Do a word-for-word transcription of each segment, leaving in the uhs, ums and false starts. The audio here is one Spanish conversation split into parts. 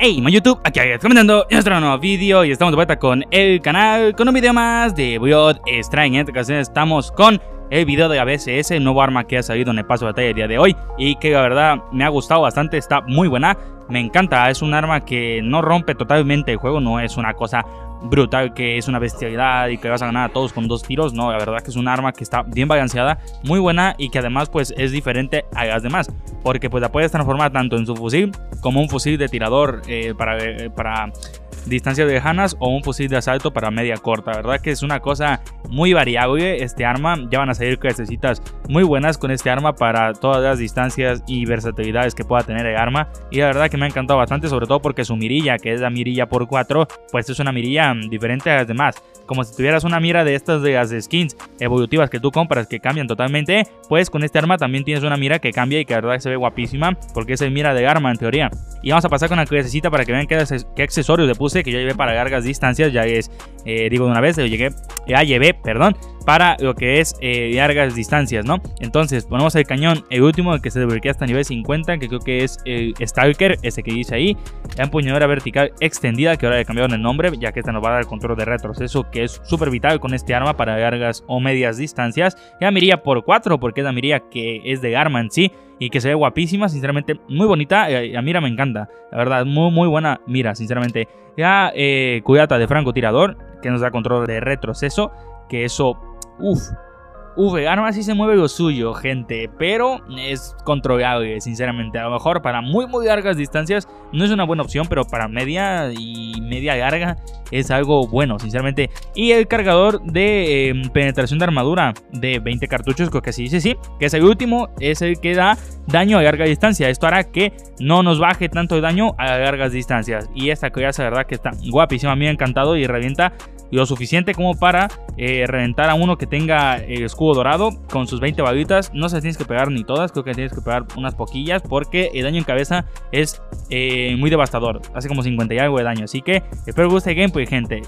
Hey, my YouTube, aquí hay comentando nuestro nuevo vídeo y estamos de vuelta con el canal con un video más de Blood Strike. En esta ocasión estamos con el video de A B C S, el nuevo arma que ha salido en el paso de batalla el día de hoy y que la verdad me ha gustado bastante, está muy buena, me encanta. Es un arma que no rompe totalmente el juego, no es una cosa brutal que es una bestialidad y que vas a ganar a todos con dos tiros. No, la verdad que es un arma que está bien balanceada, muy buena y que además pues es diferente a las demás, porque pues la puedes transformar tanto en su fusil como un fusil de tirador eh, para, eh, para distancias lejanas o un fusil de asalto para media corta. La verdad que es una cosa muy variable este arma. Ya van a salir clasecitas muy buenas con este arma para todas las distancias y versatilidades que pueda tener el arma, y la verdad que me ha encantado bastante, sobre todo porque su mirilla, que es la mirilla por cuatro, pues es una mirilla diferente a las demás, como si tuvieras una mira de estas de las skins evolutivas que tú compras que cambian totalmente. Pues con este arma también tienes una mira que cambia y que la verdad se ve guapísima, porque es el mira de arma en teoría. Y vamos a pasar con la clasecita para que vean qué, qué accesorios le puse, que yo llevé para largas distancias. Ya es, eh, digo de una vez, yo llegué, ya llevé, perdón, para lo que es eh, largas distancias, ¿no? Entonces ponemos el cañón, el último, el que se desbloquea hasta nivel cincuenta, que creo que es el Stalker, ese que dice ahí. La empuñadura vertical extendida, que ahora le cambiaron el nombre, ya que esta nos va a dar el control de retroceso, que es súper vital con este arma para largas o medias distancias. Y la mirilla por cuatro, porque es la mirilla que es de arma en sí y que se ve guapísima, sinceramente muy bonita. La mira me encanta, la verdad, muy muy buena mira, sinceramente. La eh, cubierta de francotirador, que nos da control de retroceso, que eso, uff, uff, el arma sí se mueve lo suyo, gente, pero es controlable, sinceramente. A lo mejor para muy muy largas distancias no es una buena opción, pero para media y media larga es algo bueno, sinceramente. Y el cargador de eh, penetración de armadura de veinte cartuchos, creo que sí dice sí, que es el último, es el que da daño a larga distancia. Esto hará que no nos baje tanto el daño a largas distancias. Y esta clase, la verdad que está guapísima, a mí me ha encantado y revienta lo suficiente como para eh, reventar a uno que tenga el escudo dorado con sus veinte balitas. No se las tienes que pegar ni todas, creo que tienes que pegar unas poquillas, porque el daño en cabeza es eh, muy devastador, hace como cincuenta y algo de daño. Así que espero que os guste el gameplay, gente.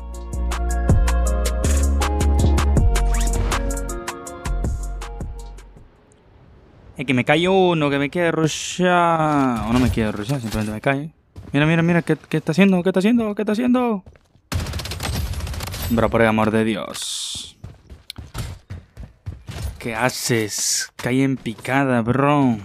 Es que me cae uno, que me quiere rushar, o no me quiere rushar, simplemente me cae. Mira, mira, mira, ¿qué, qué está haciendo? ¿Qué está haciendo? ¿Qué está haciendo? Bro, por el amor de Dios. ¿Qué haces? Cae en picada, bro.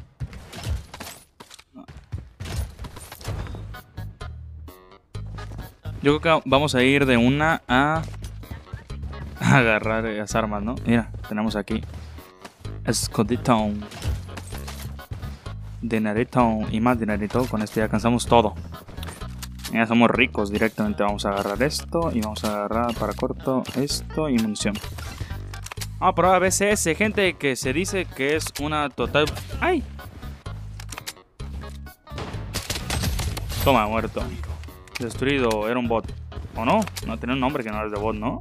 Yo creo que vamos a ir de una a agarrar las armas, ¿no? Mira, tenemos aquí escudito, dinerito y más dinerito. Con esto ya alcanzamos todo. Ya somos ricos directamente. Vamos a agarrar esto y vamos a agarrar para corto esto y munición. Vamos a probar A B C S, gente, que se dice que es una total... ¡Ay! Toma, muerto. Destruido, era un bot. ¿O no? No tenía un nombre que no era de bot, ¿no?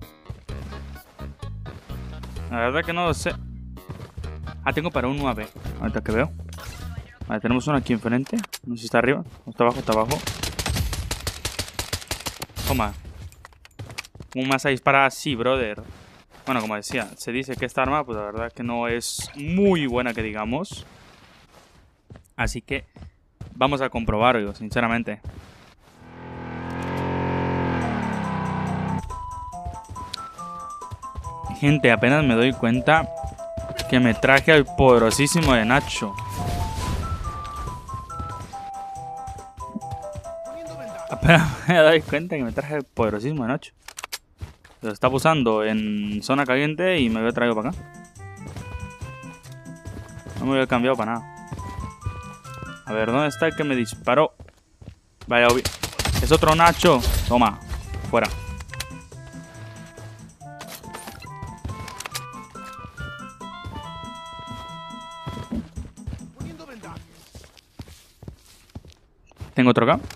La verdad que no lo sé. Ah, tengo para un nueve. Ahorita que veo. Vale, tenemos uno aquí enfrente. No sé si está arriba. O está abajo, está abajo. Toma. ¿Cómo me vas a disparar así, brother? Bueno, como decía, se dice que esta arma, pues la verdad que no es muy buena, que digamos. Así que vamos a comprobarlo, sinceramente. Gente, apenas me doy cuenta que me traje al poderosísimo de Nacho. Apenas me doy cuenta que me traje el poderosísimo de Nacho. Lo está usando en zona caliente y me lo he traído para acá. No me lo he cambiado para nada. A ver, ¿dónde está el que me disparó? Vaya, obvio. Es otro Nacho. Toma, fuera. Tengo otro acá.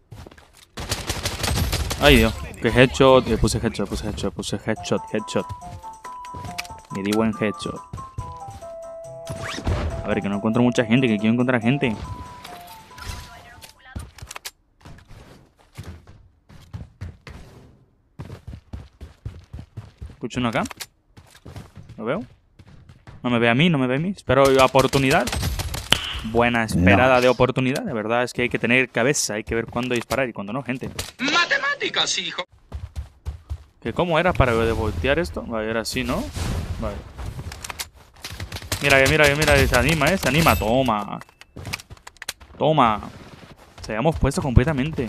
Ay, Dios. Que headshot. Le puse headshot, puse headshot, puse headshot, headshot. Le di buen headshot. A ver, que no encuentro mucha gente, que quiero encontrar gente. Escucho uno acá. ¿Lo veo? No me ve a mí, no me ve a mí. Espero la oportunidad. buena esperada no. de oportunidad. De verdad es que hay que tener cabeza, hay que ver cuándo disparar y cuándo no, gente. Matemáticas, hijo. ¿Que cómo era para de voltear esto? Vale, era así, ¿no? Vale. Mira, mira, mira, se anima, ¿eh? Se anima. Toma. Toma. Se habíamos puesto completamente.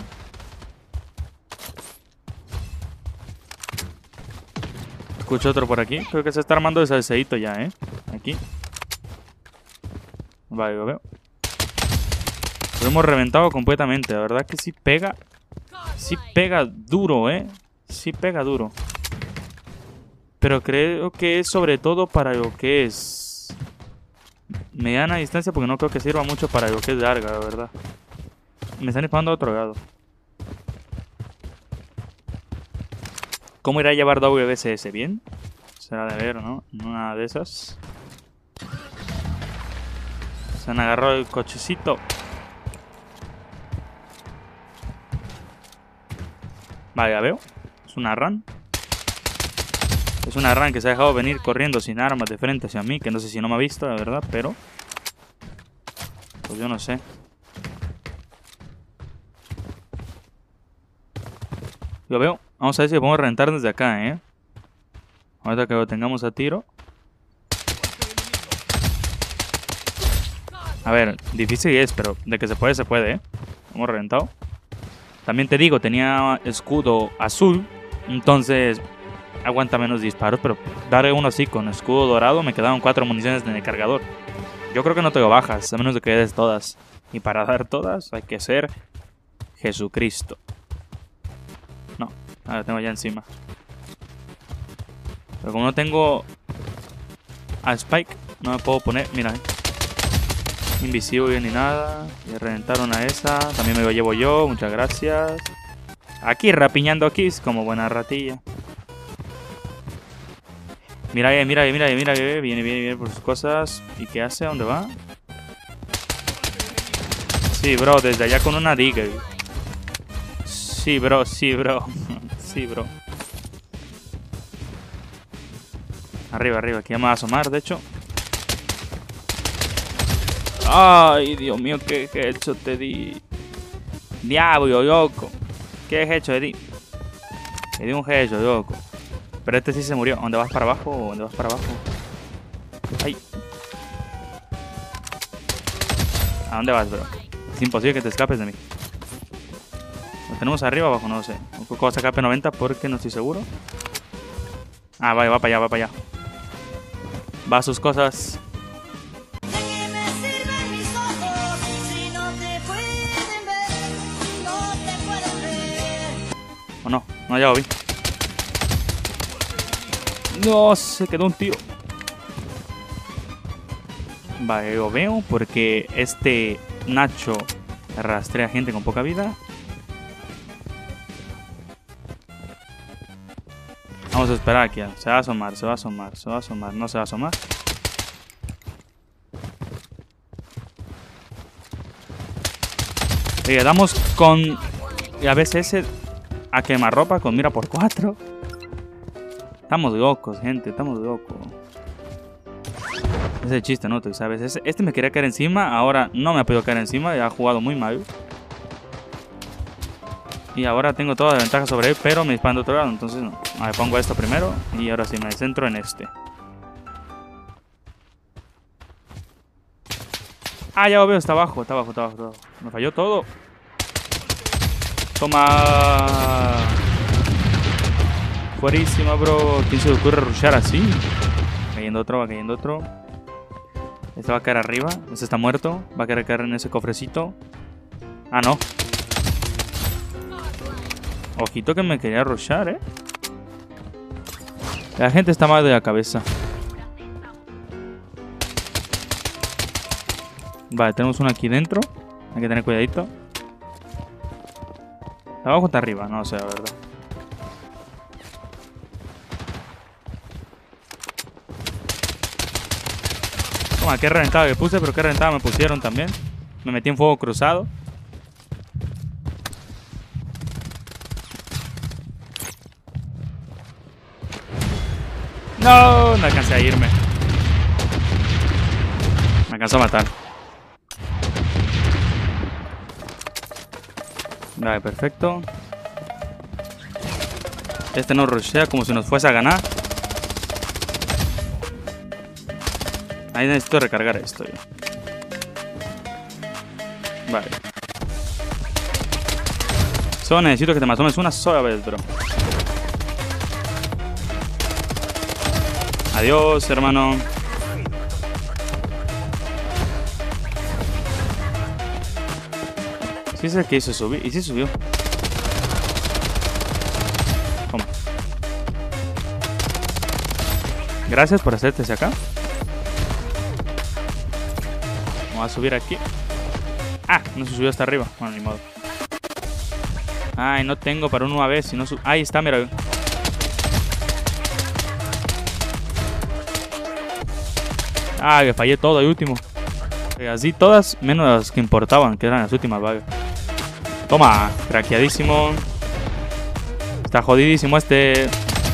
Escucho otro por aquí. Creo que se está armando de salseíto ya, ¿eh? Aquí. Vale, lo veo. Lo hemos reventado completamente. La verdad que sí pega. Sí pega duro, ¿eh? Sí pega duro. Pero creo que es sobre todo para lo que es mediana distancia, porque no creo que sirva mucho para lo que es larga, la verdad. Me están disparando a otro lado. ¿Cómo irá a llevar W S S? ¿Bien? Será de ver, ¿no? Una de esas. Se han agarrado el cochecito. Vale, ya veo. Es una run. Es una run que se ha dejado venir corriendo sin armas de frente hacia mí. Que no sé si no me ha visto, la verdad, pero... pues yo no sé. Lo veo. Vamos a ver si lo podemos reventar desde acá, ¿eh? Ahorita que lo tengamos a tiro. A ver, difícil es, pero de que se puede, se puede, ¿eh? Hemos reventado. También te digo, tenía escudo azul. Entonces aguanta menos disparos. Pero darle uno así con escudo dorado, me quedaron cuatro municiones en el cargador. Yo creo que no te lo bajas, a menos de que des todas. Y para dar todas hay que ser Jesucristo. No, ahora tengo ya encima. Pero como no tengo a Spike, no me puedo poner. Mira, invisible ni nada. Y reventaron a esa. También me lo llevo yo, muchas gracias. Aquí rapiñando aquí como buena ratilla. Mira, mira, mira, mira, viene, viene, viene por sus cosas. ¿Y qué hace? ¿A dónde va? Sí, bro, desde allá con una Deagle. Sí, bro, sí, bro. Sí, bro. Arriba, arriba, aquí ya me va a asomar, de hecho. Ay, Dios mío, qué hecho te di. Diablo, loco. ¿Qué hecho te di? Te di un hecho, loco. Pero este sí se murió. ¿Dónde vas para abajo? ¿Dónde vas para abajo? Ay. ¿A dónde vas, bro? Es imposible que te escapes de mí. ¿Lo tenemos arriba o abajo? No lo sé. Un poco va a sacar P noventa porque no estoy seguro. Ah, vale, va para allá, va para allá. Va a sus cosas. ¿O no? No, ya lo vi. No, se quedó un tío. Vale, lo veo porque este Nacho rastrea gente con poca vida. Vamos a esperar aquí. Se va a asomar, se va a asomar, se va a asomar. No se va a asomar. Y le damos con a veces ese a quemarropa con mira por cuatro. Estamos locos, gente, estamos locos. Ese es el chiste, ¿no? Tú sabes. Este, este me quería caer encima, ahora no me ha podido caer encima, ya ha jugado muy mal. Y ahora tengo toda la ventaja sobre él, pero me disparan de otro lado, entonces no. A ver, pongo esto primero y ahora sí me centro en este. Ah, ya lo veo, está abajo, está abajo, está abajo, está abajo. Me falló todo. Toma. Fuerísima, bro. ¿Quién se le ocurre rushear así? Cayendo otro, va cayendo otro. Este va a caer arriba. Este está muerto. Va a querer caer en ese cofrecito. Ah, no. Ojito que me quería rushear, eh. La gente está mal de la cabeza. Vale, tenemos uno aquí dentro. Hay que tener cuidadito. Abajo está arriba, no sé, la verdad. Toma, qué reventada que puse, pero qué reventada me pusieron también. Me metí en fuego cruzado. No, no alcancé a irme. Me alcanzó a matar. Vale, perfecto. Este no rushea como si nos fuese a ganar. Ahí necesito recargar esto yo. Vale. Solo necesito que te asomes una sola vez, bro. Adiós, hermano. Sí es el que hizo subir. Y sí subió. Toma. Gracias por hacerte hacia acá. Vamos a subir aquí. Ah, no se subió hasta arriba. Bueno, ni modo. Ay, no tengo para una vez. Si no sub... Ahí está, mira. Ah, que fallé todo, el último. Así todas, menos las que importaban, que eran las últimas, vale. Toma, craqueadísimo. Está jodidísimo este.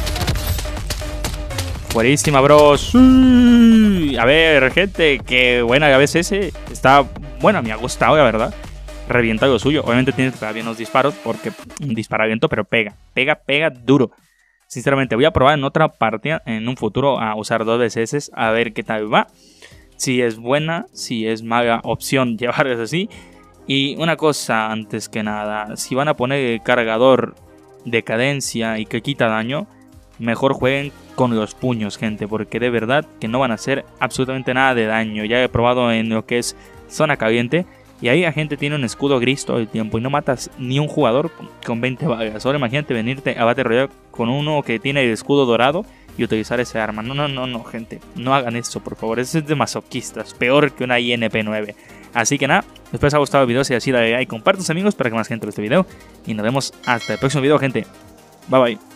Fuerísima, bros. A ver, gente, qué buena a veces ese. Está, bueno, me ha gustado, la verdad. Revienta lo suyo. Obviamente tiene que pegar bien los disparos, porque un disparamiento, pero pega. Pega, pega duro. Sinceramente, voy a probar en otra partida, en un futuro, a usar dos D C S, a ver qué tal va. Si es buena, si es mala opción llevarlos así. Y una cosa antes que nada, si van a poner el cargador de cadencia y que quita daño, mejor jueguen con los puños, gente, porque de verdad que no van a hacer absolutamente nada de daño. Ya he probado en lo que es zona caliente y ahí la gente tiene un escudo gris todo el tiempo y no matas ni un jugador con veinte balas. Ahora imagínate venirte a Battle Royale con uno que tiene el escudo dorado y utilizar ese arma. No, no, no, no, gente. No hagan eso, por favor. Eso es de masoquistas. Peor que una I N P nueve. Así que nada, espero os haya gustado el video. Si así, dale like, comparte a tus amigos para que más gente vea este video. Y nos vemos hasta el próximo video, gente. Bye, bye.